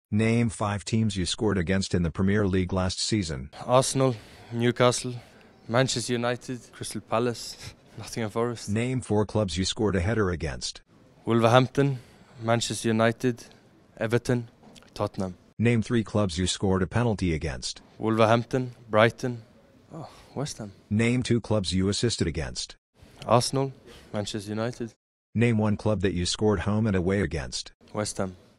Name 5 teams you scored against in the Premier League last season. Arsenal, Newcastle, Manchester United, Crystal Palace, Nottingham Forest. Name 4 clubs you scored a header against. Wolverhampton, Manchester United, Everton, Tottenham. Name 3 clubs you scored a penalty against. Wolverhampton, Brighton, West Ham. Name 2 clubs you assisted against. Arsenal, Manchester United. Name 1 club that you scored home and away against. West Ham.